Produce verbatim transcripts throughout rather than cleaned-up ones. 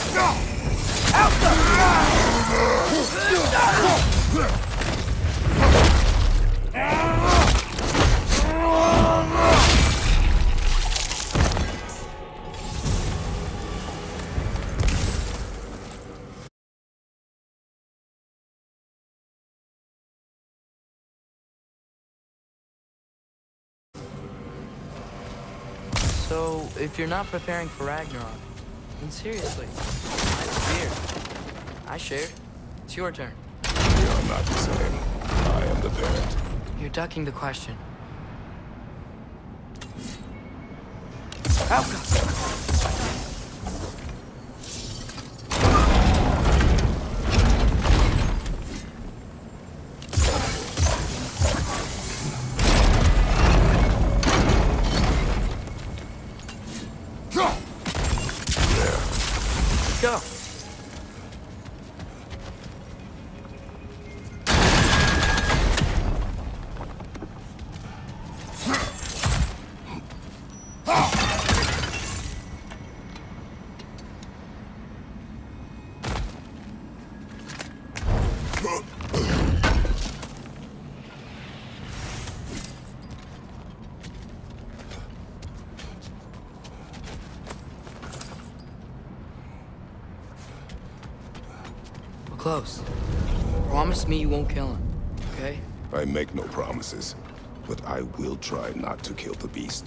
So, if you're not preparing for Ragnarok, then seriously, mine's beer. I shared. It's your turn. We are not the same. I am the parent. You're ducking the question. Go. Close. Promise me you won't kill him, okay? I make no promises, but I will try not to kill the beast.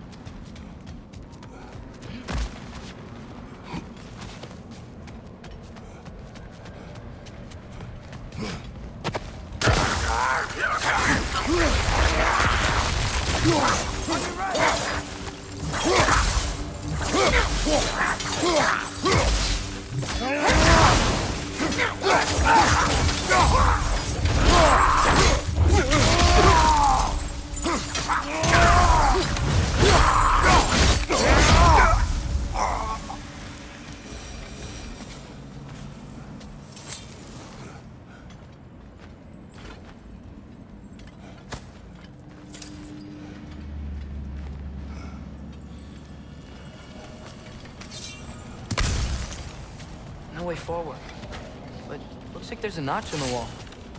No way forward. But looks like there's a notch in the wall.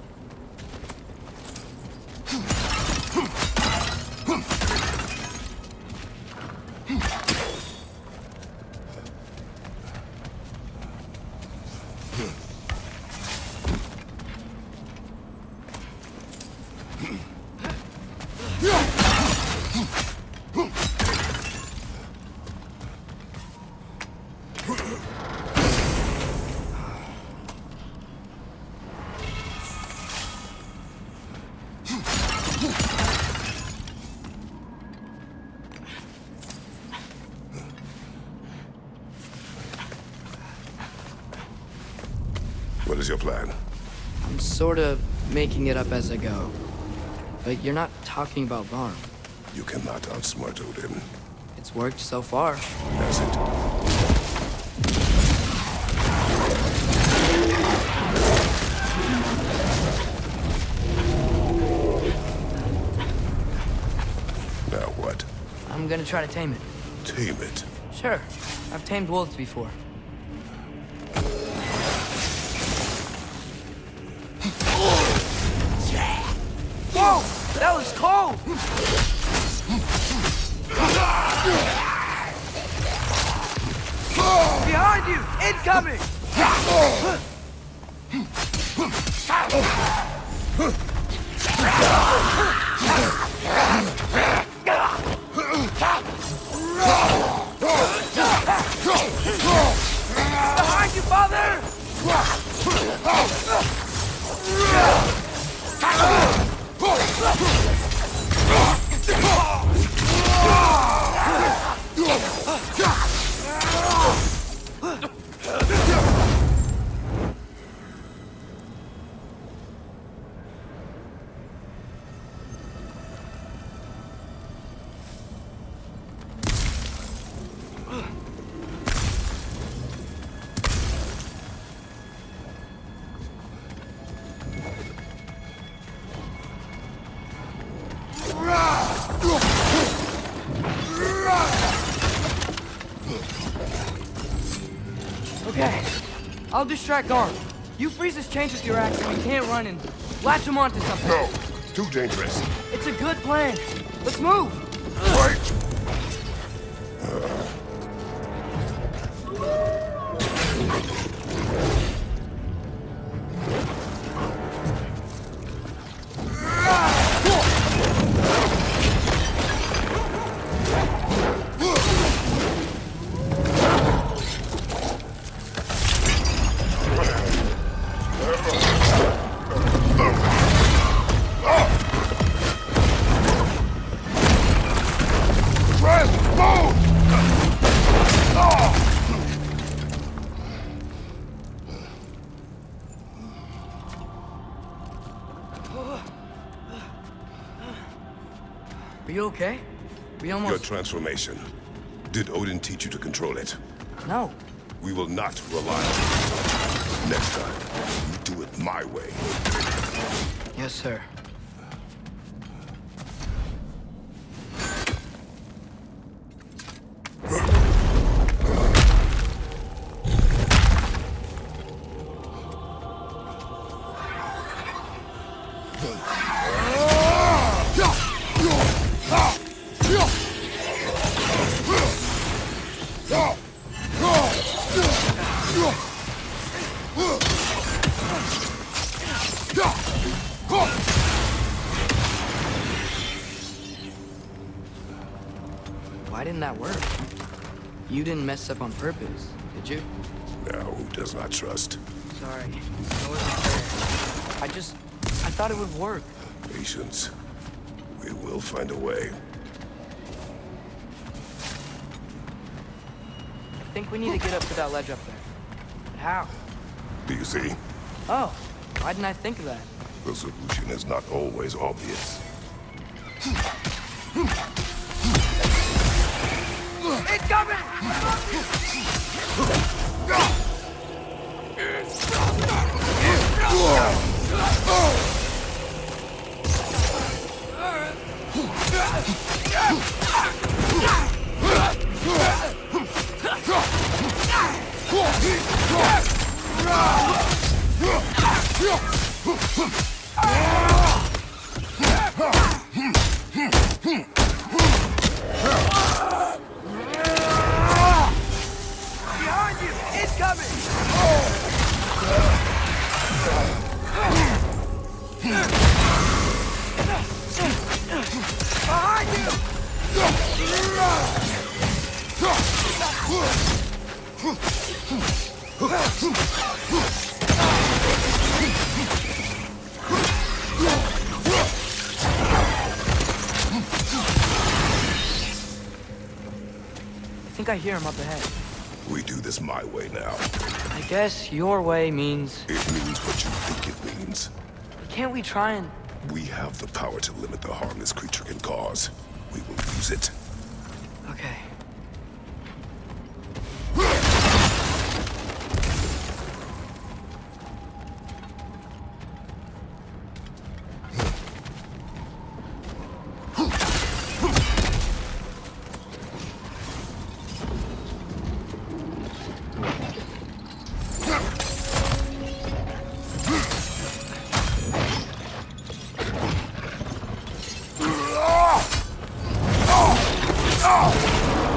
What is your plan? I'm sort of making it up as I go. But you're not talking about Garm. You cannot outsmart Odin. It's worked so far. Has it? Now what? I'm gonna try to tame it. Tame it? Sure. I've tamed wolves before. Whoa! That was cold! Behind you! Incoming! Behind you, father! Okay. I'll distract Garm. You freeze his chains with your axe so he can't run and latch him onto something. No! Too dangerous. It's a good plan. Let's move! Wait! Are you okay? We almost... Your transformation. Did Odin teach you to control it? No. We will not rely on it. Next time, you do it my way. Yes, sir. Why didn't that work? You didn't mess up on purpose, did you? Now, who does not trust? Sorry. That wasn't fair. I just... I thought it would work. Patience. We will find a way. I think we need to get up to that ledge up there. But how? Do you see? Oh, why didn't I think of that? The solution is not always obvious. It's coming! Behind you! It's coming! Behind you! I think I hear him up ahead. We do this my way now. I guess your way means... It means what you think it means. Can't we try and... We have the power to limit the harm this creature can cause. We will use it. Okay. Oh!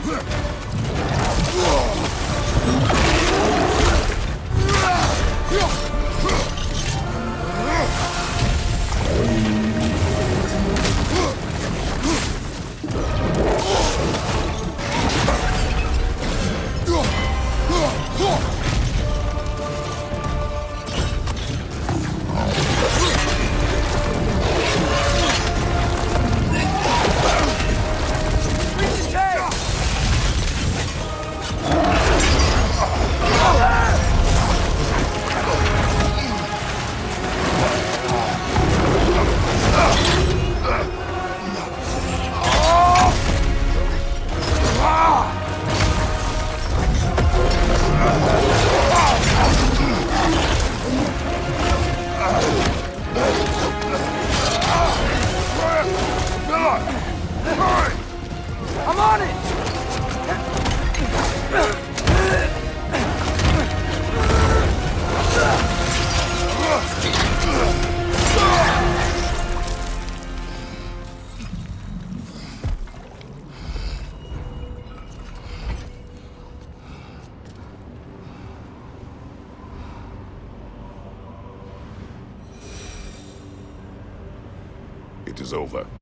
I'm on it! It is over.